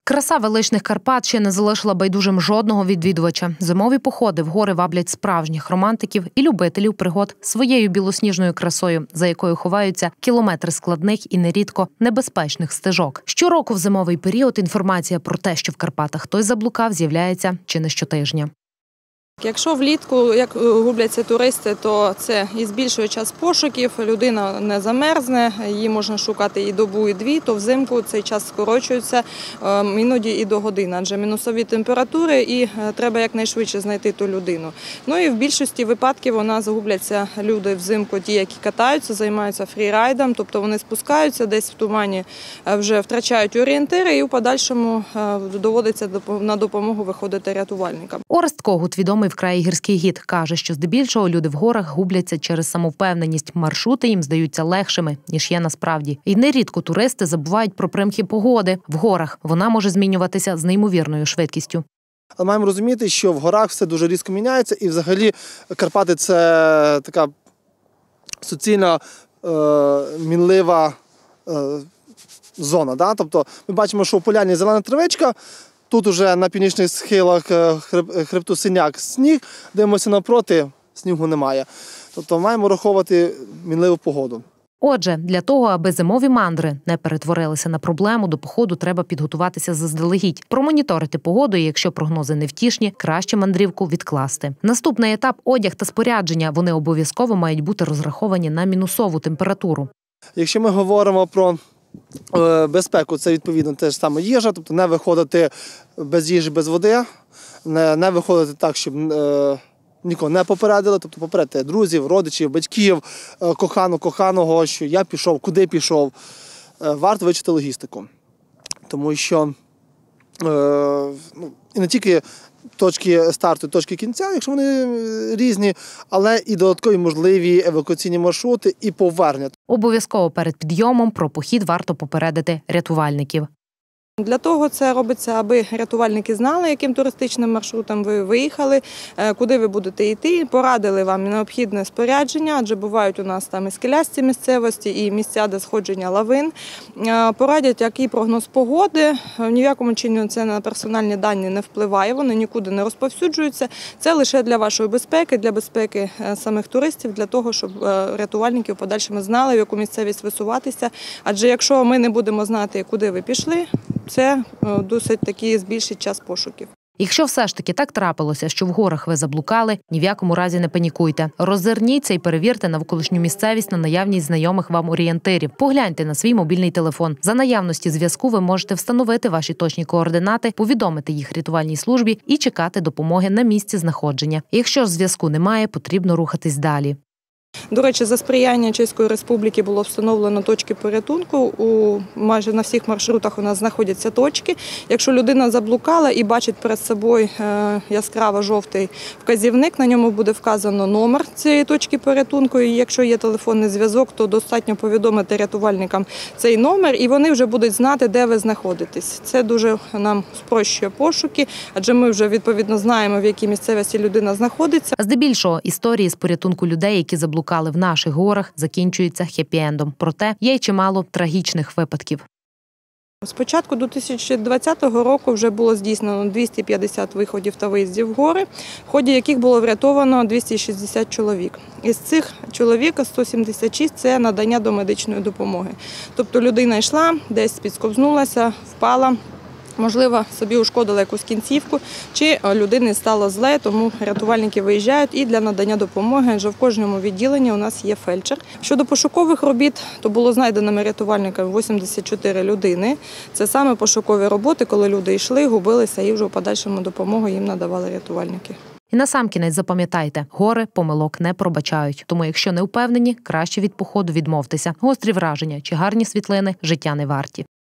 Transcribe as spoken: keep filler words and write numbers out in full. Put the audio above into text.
Краса величних Карпат ще не залишила байдужим жодного відвідувача. Зимові походи в гори ваблять справжніх романтиків і любителів пригод своєю білосніжною красою, за якою ховаються кілометри складних і нерідко небезпечних стежок. Щороку в зимовий період інформація про те, що в Карпатах хтось заблукав, з'являється чи не щотижня. Якщо влітку, як губляться туристи, то це і збільшує час пошуків, людина не замерзне, її можна шукати і добу, і дві, то взимку цей час скорочується іноді і до години, адже мінусові температури і треба якнайшвидше знайти ту людину. Ну і в більшості випадків у нас загубляться люди взимку, ті, які катаються, займаються фрірайдом, тобто вони спускаються десь в тумані, вже втрачають орієнтири і в подальшому доводиться на допомогу виходити рятувальникам. Орест Когут, відомий вкрай гірський гід, каже, що здебільшого люди в горах губляться через самовпевненість. Маршрути їм здаються легшими, ніж є насправді. І нерідко туристи забувають про примхи погоди. В горах вона може змінюватися з неймовірною швидкістю. Але маємо розуміти, що в горах все дуже різко міняється, і взагалі Карпати – це така суцільна, е, мінлива е, зона. Да? Тобто ми бачимо, що у поляні зелена травичка, тут уже на північних схилах хребту Синяк сніг, дивимося навпроти, снігу немає. Тобто маємо враховувати мінливу погоду. Отже, для того, аби зимові мандри не перетворилися на проблему, до походу треба підготуватися заздалегідь, промоніторити погоду і, якщо прогнози невтішні, краще мандрівку відкласти. Наступний етап – одяг та спорядження. Вони обов'язково мають бути розраховані на мінусову температуру. Якщо ми говоримо про безпеку, це відповідно те ж саме їжа, тобто не виходити без їжі, без води, не, не виходити так, щоб е, нікого не попередили, тобто попередити друзів, родичів, батьків, е, кохану, коханого, що я пішов, куди пішов. Е, варто вивчити логістику, тому що е, ну, і не тільки точки старту і точки кінця, якщо вони різні, але і додаткові можливі евакуаційні маршрути і повернення. Обов'язково перед підйомом про похід варто попередити рятувальників. Для того це робиться, аби рятувальники знали, яким туристичним маршрутом ви виїхали, куди ви будете йти, порадили вам необхідне спорядження, адже бувають у нас там і скелясті місцевості, і місця, де сходження лавин. Порадять, який прогноз погоди. Ні в якому чині це на персональні дані не впливає, вони нікуди не розповсюджуються. Це лише для вашої безпеки, для безпеки самих туристів, для того, щоб рятувальники в подальшому знали, в яку місцевість висуватися. Адже якщо ми не будемо знати, куди ви пішли, це досить таки збільшить час пошуків. Якщо все ж таки так трапилося, що в горах ви заблукали, ні в якому разі не панікуйте. Роззирніться і перевірте навколишню місцевість на наявність знайомих вам орієнтирів. Погляньте на свій мобільний телефон. За наявності зв'язку ви можете встановити ваші точні координати, повідомити їх рятувальній службі і чекати допомоги на місці знаходження. Якщо ж зв'язку немає, потрібно рухатись далі. До речі, за сприяння Чеської Республіки було встановлено точки порятунку. У майже на всіх маршрутах у нас знаходяться точки. Якщо людина заблукала і бачить перед собою яскраво жовтий вказівник, на ньому буде вказано номер цієї точки порятунку. І якщо є телефонний зв'язок, то достатньо повідомити рятувальникам цей номер, і вони вже будуть знати, де ви знаходитесь. Це дуже нам спрощує пошуки, адже ми вже відповідно знаємо, в якій місцевості людина знаходиться. Здебільшого історії з порятунку людей, які заблукали в наших горах, закінчуються хеппі-ендом. Проте є й чимало трагічних випадків. З початку дві тисячі двадцятого року вже було здійснено двісті п'ятдесят виходів та виїздів в гори, в ході яких було врятовано двісті шістдесят чоловік. Із цих чоловік сто сімдесят шість – це надання домедичної допомоги. Тобто людина йшла, десь підсковзнулася, впала, можливо, собі ушкодила якусь кінцівку, чи людині стало зле, тому рятувальники виїжджають і для надання допомоги, адже в кожному відділенні у нас є фельдшер. Щодо пошукових робіт, то було знайденими рятувальниками вісімдесят чотири людини. Це саме пошукові роботи, коли люди йшли, губилися і вже в подальшому допомогу їм надавали рятувальники. І насамкінець запам'ятайте, гори помилок не пробачають. Тому якщо не впевнені, краще від походу відмовтеся. Гострі враження чи гарні світлини життя не варті.